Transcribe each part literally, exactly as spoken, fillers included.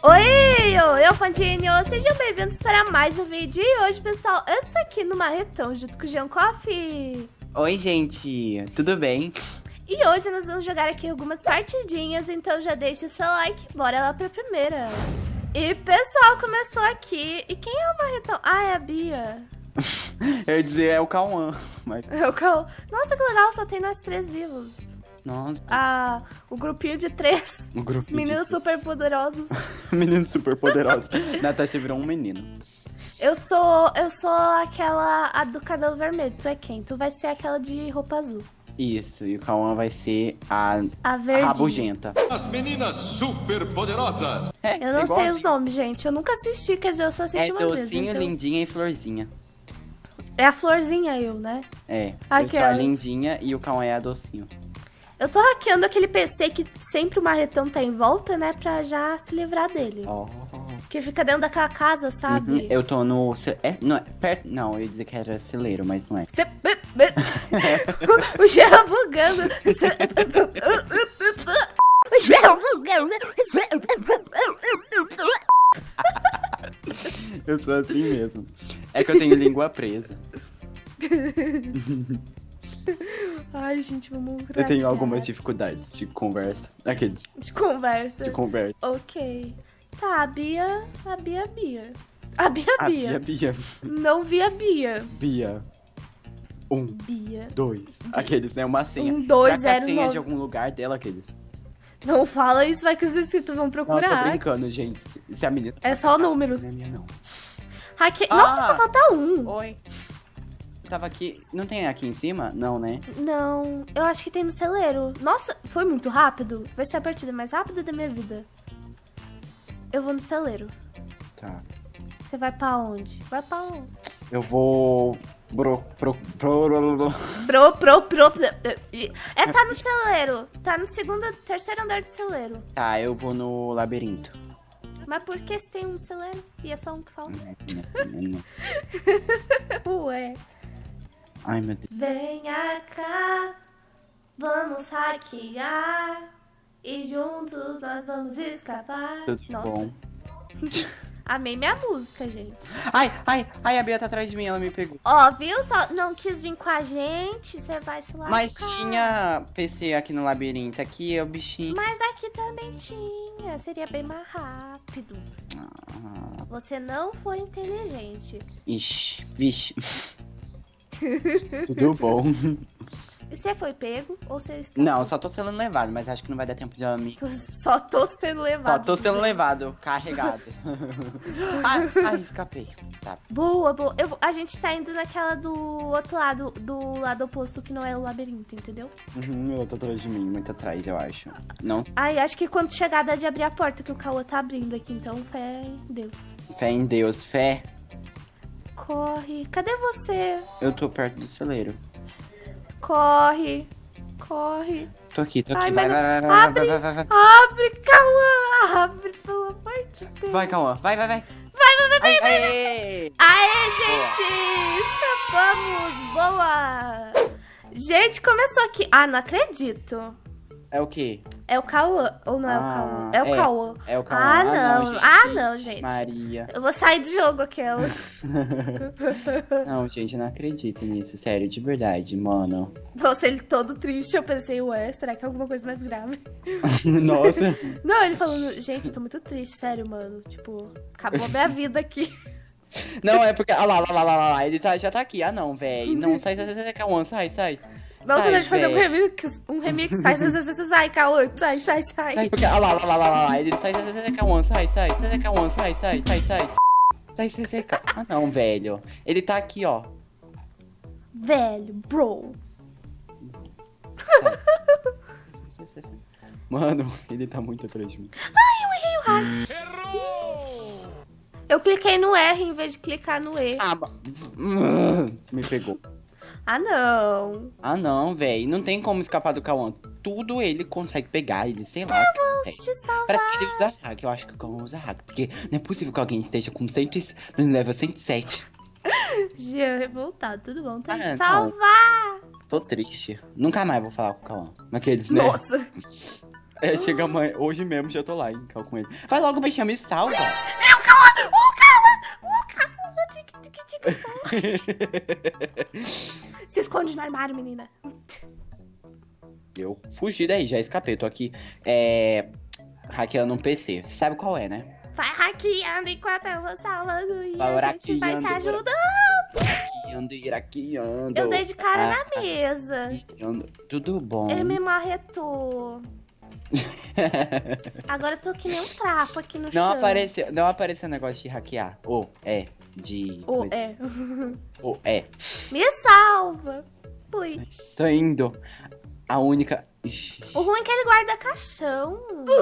Oi, eu, eu Fandinho, sejam bem-vindos para mais um vídeo. E hoje, pessoal, eu estou aqui no Marretão junto com o Jean Coffee. Oi, gente, tudo bem? E hoje nós vamos jogar aqui algumas partidinhas, então já deixa o seu like, bora lá pra primeira. E, pessoal, começou aqui. E quem é o Marretão? Ah, é a Bia. Eu ia dizer é o Cauã, mas... É o Cal... Nossa, que legal, só tem nós três vivos. Nossa. Ah, o grupinho de três. O grupinho Meninos de... super poderosos. Menino super poderoso. Natasha virou um menino. Eu sou, eu sou aquela a do cabelo vermelho. Tu é quem? Tu vai ser aquela de roupa azul. Isso, e o Cauã vai ser a, a verdinha. rabugenta. As meninas super poderosas. É, eu não é sei os nomes, gente. Eu nunca assisti, quer dizer, eu só assisti é uma vez. docinho, então... lindinha e florzinha. É a florzinha eu, né? É, eu Aquelas. sou a lindinha e o Cauã é a docinho. Eu tô hackeando aquele P C que sempre o Marretão tá em volta, né? Pra já se livrar dele. Oh. Que fica dentro daquela casa, sabe? Uhum, eu tô no... É, não, é perto, não, eu ia dizer que era celeiro, mas não é. Cê... o Jean bugando. O Jean bugando. Eu sou assim mesmo. É que eu tenho língua presa. Ai, gente, vamos... Eu tenho algumas dificuldades de conversa. Aquele... De conversa. De conversa. Ok. Tá, a Bia... A Bia, a Bia. A Bia, a A Bia. Bia, Bia. Não vi a Bia. Bia. Um. Bia. Dois. Aqueles, né? Uma senha. Um, dois, Será que zero, a senha é nove. de algum lugar dela, aqueles? Não fala isso, vai que os inscritos vão Não, procurar. tô brincando, gente. Se, se a menina... É só números. Não é minha, não. Hacke... Ah! Nossa, só falta um. Oi. Você tava aqui... Não tem aqui em cima? Não, né? Não, eu acho que tem no celeiro. Nossa, foi muito rápido. Vai ser a partida mais rápida da minha vida. Eu vou no celeiro. Tá. Você vai pra onde? Vai pra onde? Eu vou... Bro, pro, pro, pro, Pro, pro, pro. É, tá no celeiro. Tá no segundo, terceiro andar do celeiro. Tá, eu vou no labirinto. Mas por que se tem um celeiro? E é só um que falta? Ué. Ai, meu Deus. Venha cá, vamos hackear. E juntos nós vamos escapar. Tudo Nossa. bom. Amei minha música, gente. Ai, ai, ai, a Bia tá atrás de mim, ela me pegou. Ó, viu? Só não quis vir com a gente, você vai se lascar. Mas tinha P C aqui no labirinto, aqui é o bichinho. Mas aqui também tinha, seria bem mais rápido. Ah, Você não foi inteligente. ixi, vixe. Tudo bom. E você foi pego ou você está... Não, só tô sendo levado, mas acho que não vai dar tempo de ela me... Tô- Só tô sendo levado. Só tô sendo levado, carregado. ai, ai, escapei. Tá. Boa, boa. Eu, vou- a gente tá indo naquela do outro lado, do lado oposto, que não é o labirinto, entendeu? Uhum, ela tá atrás de mim, muito atrás, eu acho. Não sei. Ai, acho que quando chegar dá de abrir a porta, que o Cauã tá abrindo aqui, então fé em Deus. Fé em Deus, fé. Corre. Cadê você? Eu tô perto do celeiro. Corre. Corre. Tô aqui, tô aqui. Ai, vai, mas vai, não- vai, vai, abre. vai, vai, vai, vai. Abre, Cauã. Abre, pelo amor de Deus. Vai, Cauã, vai, vai, vai. Vai, vai, vai, vai, Ai, vai. ai, Aê, gente! Escapamos! Boa! Gente, começou aqui. Ah, não acredito. É o quê? É o Cauã. Ou não é Ah, o Cauã? É o é. Cauã. É o Cauã. Ah, não. gente. Ah, não, gente. Maria. Eu vou sair do jogo, aquelas. Não, gente, eu não acredito nisso, sério, de verdade, mano. Nossa, ele todo triste. Eu pensei, ué, será que é alguma coisa mais grave? Nossa. Não, ele falando, gente, tô muito triste, sério, mano. Tipo, acabou a minha vida aqui. Não, é porque. Ah lá, lá, lá, lá, lá, lá, ele tá, já tá aqui. Ah, não, velho. Não, sai, sai, sai, sai, Cauã, sai, sai. Nossa, Sai, deixa eu fazer um véi. remix. Um remix. Sai, sai, sai, sai, sai, sai, Cauã. Sai, sai, sai. Sai, porque. Ah lá, lá, lá, lá, lá, lá, ele sai, sai, sai, sai, Cauã, sai, sai, sai, sai, Cauã, sai, sai, sai, sai. Sai, sai, sai, Ca- Ah, não, velho. Ele tá aqui, ó. Velho, bro. Sai, sai, sai. Mano, ele tá muito atrás de mim. Ai, eu errei o hack. Eu cliquei no R em vez de clicar no E. Ah, ma- Hum, me pegou. Ah, não. Ah, não, velho. Não tem como escapar do Cauã. Tudo ele consegue pegar, ele, sei lá. Vamos te salvar. Parece que ele usa hack. Eu acho que o Cauã usa hack. Porque não é possível que alguém esteja com cem, no level cento e sete. Jean revoltado, tudo bom. Tem Ah, que não. salvar. Tô triste. Nunca mais vou falar com o Cauã. Naqueles, né? Nossa. É, chega amanhã. Hoje mesmo já tô lá em cal com ele. Vai logo, bicha, me salva. Eu, calma! Oh, calma! Oh, calma! Tic, tic, tic. Se esconde no armário, menina. Eu fugi daí, já escapei. Tô aqui, é... hackeando um P C. Você sabe qual é, né? Vai hackeando enquanto eu vou salvando e Vai a gente vai se hackeando, ajudando. Hackeando e hackeando. Eu dei de cara Ah, na mesa. hackeando. Tudo bom. Ele me marretou. Agora eu tô que nem um trapo aqui no Não chão. apareceu, não apareceu negócio de hackear. Ou é, de... Ou coisa. é. Ou é. Me salva. Please. Tô indo. A única... Ixi. O ruim é que ele guarda caixão.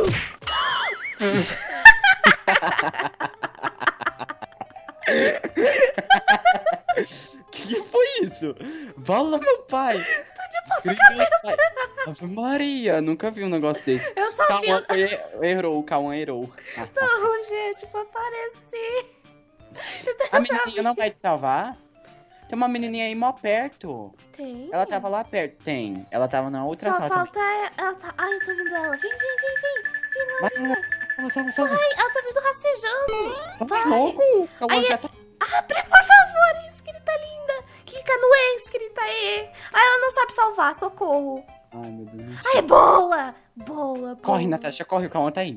Que foi isso? Vala, meu pai! Tô de ponta Meu cabeça. pai. Ave Maria, nunca vi um negócio desse. Eu só vi... Calma, foi, errou, o Cauã errou. Ah, tá. Não, gente, pra aparecer. A menininha não vai te salvar? Tem uma menininha aí mó perto. Tem? Ela tava lá perto. Tem. Ela tava na outra Só sala falta ela tá... Ai, eu tô vendo ela. Vem, vem, vem, vem. Vem lá. também. Vai, salva, salva, salva. Ai, ela tá vindo rastejando. Vai logo. Cauã Aí, já tá... Abre, por favor, escrita linda. Clica no E, escrita E. Ai, ela não sabe salvar, socorro. Ai, meu Deus. Ai, boa. Boa, boa. Corre, Natasha, corre. O Cauã tá aí.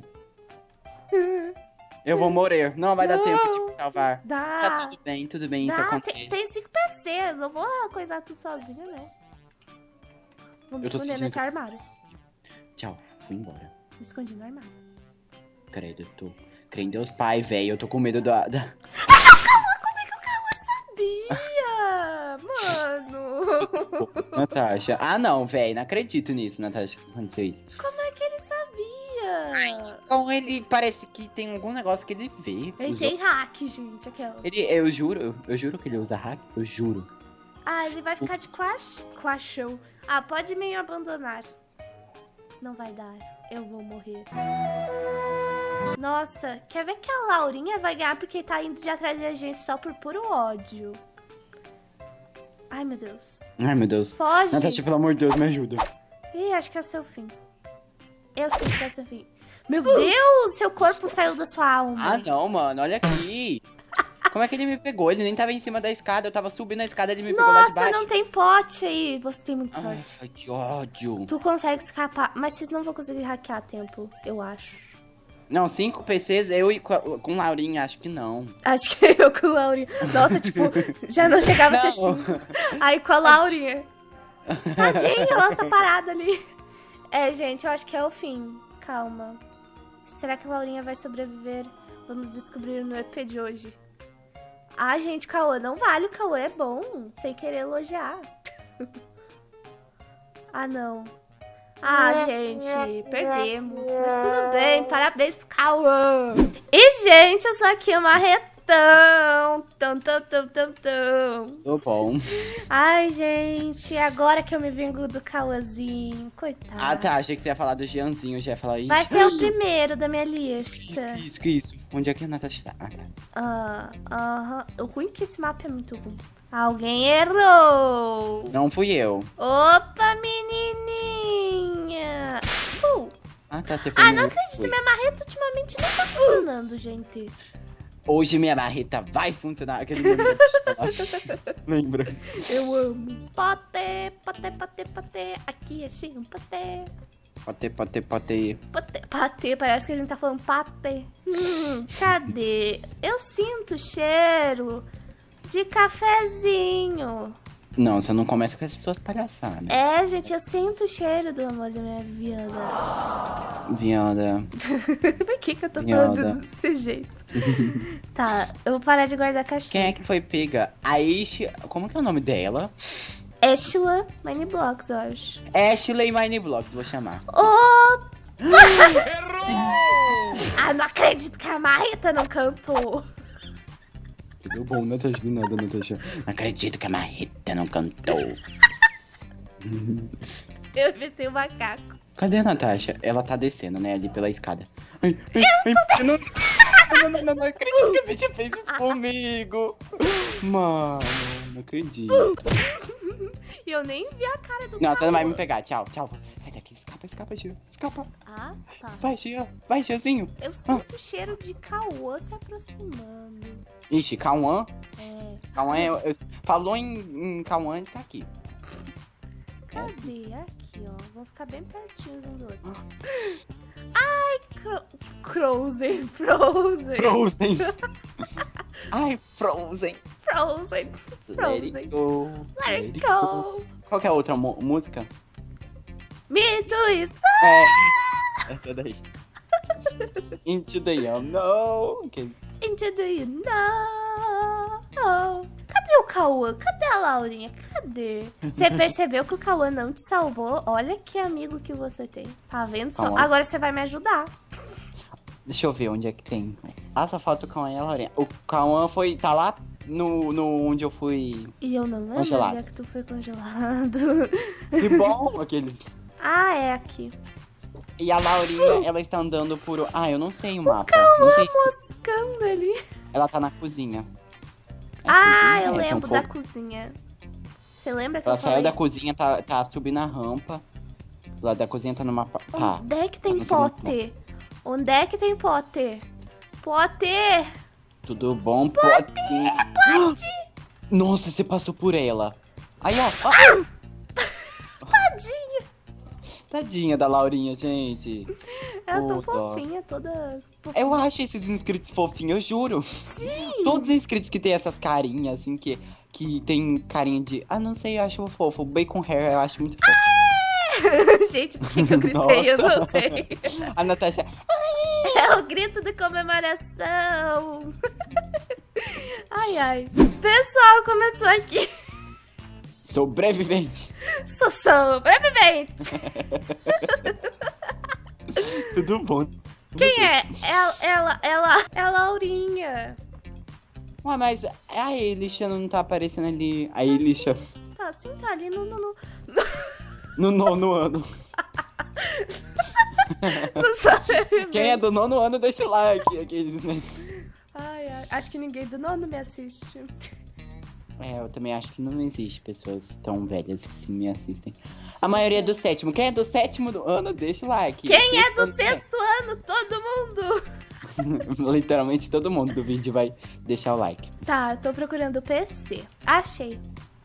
Eu vou morrer. Não vai dar Não. tempo de me salvar. Dá. Tá tudo bem, tudo bem, isso Dá. acontece. Tem, tem cinco P C, não vou coisar tudo sozinha, né? Vou me Eu tô esconder sentindo nesse que- armário. Tchau, fui embora. Me escondi no armário. Credo, eu tô... Creio em Deus Pai, velho. Eu tô com medo da... da... Como é que o Cauã sabia? Mano. Natasha. Ah, não, velho. Não acredito nisso, Natasha, que aconteceu isso. Como é que ele sabia? Então ele parece que tem algum negócio que ele vê. Ele os tem hack, gente, aquelas. Ele, eu juro, eu, eu juro que ele usa hack, eu juro. Ah, ele vai ficar de quach... quachão. Ah, pode me abandonar. Não vai dar. Eu vou morrer. Nossa, quer ver que a Laurinha vai ganhar porque tá indo de atrás da gente só por puro ódio. Ai, meu Deus. Ai, meu Deus. Foge. Natasha, pelo amor de Deus, me ajuda. Ih, acho que é o seu fim. Eu sinto que é o seu fim. Meu Deus, seu corpo saiu da sua alma. Ah, não, mano, olha aqui. Como é que ele me pegou? Ele nem tava em cima da escada, eu tava subindo a escada, ele me pegou lá de Nossa, baixo. não tem pote aí. Você tem muita Ai, sorte. ai, que ódio. Tu consegue escapar, mas vocês não vão conseguir hackear a tempo, eu acho. Não, cinco P Cs, eu e com, com Laurinha, acho que não. Acho que eu com a Laurinha. Nossa, tipo, já não chegava a ser Não. cinco. Aí com a Laurinha. Tadinha, ela tá parada ali. É, gente, eu acho que é o fim. Calma. Será que a Laurinha vai sobreviver? Vamos descobrir no E P de hoje. Ah, gente, Cauã não vale. O Cauã é bom. Sem querer elogiar. Ah, não. Ah, gente, perdemos. Mas tudo bem, parabéns pro Cauã. E, gente, eu sou aqui o Marretão. Tão, tão, tão, tão, tão. Tô bom. Ai, gente, agora que eu me vingo do Cauãzinho. Coitado. Ah, tá, achei que você ia falar do Jeanzinho, eu já ia falar isso. Vai ser o primeiro da minha Que lista. isso, que isso, que isso? Onde é que a Natasha tá? Ah, tá. Ah, aham. O ruim é que esse mapa é muito ruim. Alguém errou. Não fui eu. Opa, menininha. Uh. Ah, tá, você foi Ah, no- não acredito. foi. Minha marreta ultimamente não tá funcionando, gente. Hoje minha barreta vai funcionar. Aquele meme da pistola. Lembra? Eu amo. Pote, pote, pote, pote. Aqui é sim, um pote. Pode, pode, pode. Pote, patê, parece que a gente tá falando patê. Hum, cadê? Eu sinto o cheiro de cafezinho. Não, você não começa com essas suas palhaçadas. É, gente, eu sinto o cheiro do amor da minha vida. Viada. Por que que eu tô Minhoda. falando desse jeito? Tá, eu vou parar de guardar cachorro. Quem é que foi pega? A Ishi... Como que é o nome dela? Ashla Mineblocks, eu acho. Ashley Mineblocks, vou chamar. Opa! Errou! Ah, não acredito que a Marreta não cantou. Tudo bom, Natasha, do nada, Natasha. Não acredito que a Marreta não cantou. Eu inventei o macaco. Cadê a Natasha? Ela tá descendo, né, ali pela escada. Ai, ai, ai, eu não... não, não, não, não acredito que a bicha fez isso comigo. Mano, não acredito. E eu nem vi a cara do Não, você não vai me Cauã. pegar. Tchau, tchau. Sai daqui, escapa escapa, escapa, Gia. Escapa. Ah, tá. Vai, Gia. Vai, Giazinho. Eu sinto o cheiro de Cauã se aproximando. Ixi, Cauã. É. Cauã é... eu- Falou em, em Cauã, ele tá aqui. Cadê? Aqui, ó. Vamos ficar bem pertinhos um do outro. Ai, cro... Frozen, Frozen. Frozen. Ai, Frozen. Frozen, Let it Frozen. go. Let it go. Qual que é a outra mu- música? Me do isso. É. Essa daí. Into the unknown. Okay. Into the you know. Cadê o Cauã? Cadê a Laurinha? Cadê? Você percebeu que o Cauã não te salvou? Olha que amigo que você tem. Tá vendo só? Cauã. Agora você vai me ajudar. Deixa eu ver onde é que tem. Ah, só falta o Cauã e a Laurinha. O Cauã foi... Tá lá no, no onde eu fui... E eu não lembro Congelado. onde é que tu foi congelado. Que bom, aqueles... Ah, é aqui. E a Laurinha, ela está andando por... Ah, eu não sei o mapa. Cauã Não sei se... moscando ali. Ela tá na cozinha. É Ah, cozinha? eu É, tem um lembro da fogo. cozinha. Você lembra que Ela eu saiu falei? da cozinha, tá, tá subindo a rampa. Do lado da cozinha tá numa... pa- Tá. Onde é que tem no segundo pote? Onde é que tem pote? Pote! Tudo bom? Pode. Pode. Nossa, você passou por ela. Aí, ó. ó. Tadinha! Tadinha da Laurinha, gente. Ela tão Puta. fofinha, toda... Eu acho esses inscritos fofinhos, eu juro. Sim! Todos os inscritos que tem essas carinhas, assim, que, que tem carinha de... Ah, não sei, eu acho fofo. Bacon hair, eu acho muito fofo. Gente, por que que eu gritei? Eu não sei. A Natasha... É o grito de comemoração. Ai, ai. Pessoal, começou aqui. Sobrevivente. Sou sobrevivente. Tudo bom. Quem é? Ela, ela, ela, é a Laurinha. Ué, mas a Elisha não tá aparecendo ali. A Elisha Tá, sim, tá ali no... no, no... no nono ano. no sobrevivente. Quem é do nono ano, deixa o like. Aqueles, né? Ai, ai, acho que ninguém do nono me assiste. É, eu também acho que não existe pessoas tão velhas assim me assistem. A maioria é do sétimo. Quem é do sétimo do ano, deixa o like. Quem é do Sexto sexto ano? Todo mundo. ano- Literalmente todo mundo do vídeo vai deixar o like. Tá, tô procurando o P C. Achei.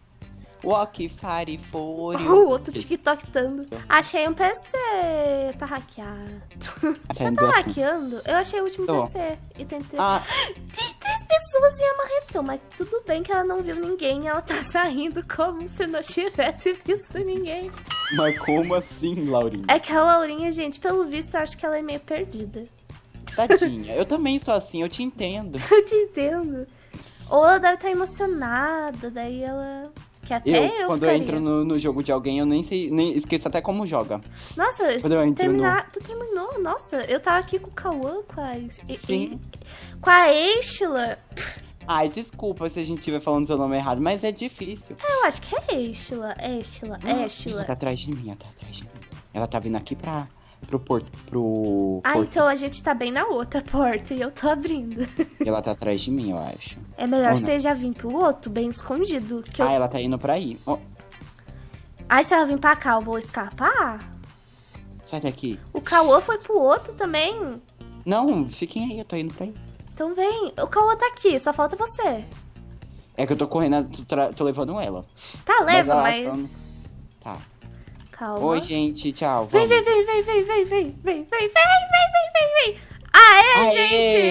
Walk, fare, fore. O outro tiktokando. Achei um P C. Tá hackeado. Você Saindo tá do assunto. hackeando? Eu achei o último Tô. P C. E tentei. Ah, Tem três pessoas em amarretão, mas tudo bem que ela não viu ninguém. Ela tá saindo como se não tivesse visto ninguém. mas como assim, Laurinha? É que a Laurinha, gente, pelo visto, eu acho que ela é meio perdida. Tadinha. Eu também sou assim, eu te entendo. Eu te entendo. Ou ela deve estar emocionada, daí ela... Que até Eu, eu, quando eu ficaria. entro no, no jogo de alguém, eu nem sei, nem esqueço até como joga. Nossa, quando eu entro terminar... tu terminou? Nossa, eu tava aqui com o Cauã, com a... e- Sim. e- Com a Eixla. Ai, desculpa se a gente estiver falando seu nome errado, mas é difícil. Eu acho que é Eixla, Eixla, Ela Eixla. tá atrás de mim, ela tá atrás de mim. Ela tá vindo aqui pra, pro porto, pro Ah, porto. então a gente tá bem na outra porta e eu tô abrindo. E ela tá atrás de mim, eu acho. É melhor Ou não. você já vir pro outro, bem escondido. Que eu... Ah, ela tá indo pra aí. Ó, Aí se ela vir pra cá, eu vou escapar? sai daqui. O Cauã foi pro outro também. Não, fiquem aí, eu tô indo pra aí. Então vem. O Cauã tá aqui, só falta você. É que eu tô correndo, tô, tra- tô levando ela. Tá, leva, ela mas... tá no- Tá. Calma. Oi, gente, tchau. Vem, Vamos. vem, vem, vem, vem, vem, vem, vem, vem, vem, vem, vem, vem, vem. Aê, Aê!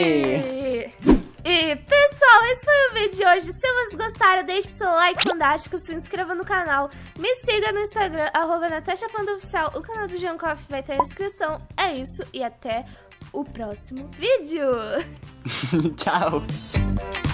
gente! E, pessoal, esse foi o vídeo de hoje. Se vocês gostaram, deixe seu like fantástico, se inscreva no canal, me siga no Instagram, arroba Natasha Panda Oficial. O canal do Jankoff vai ter na descrição. É isso, e até o próximo vídeo. Tchau.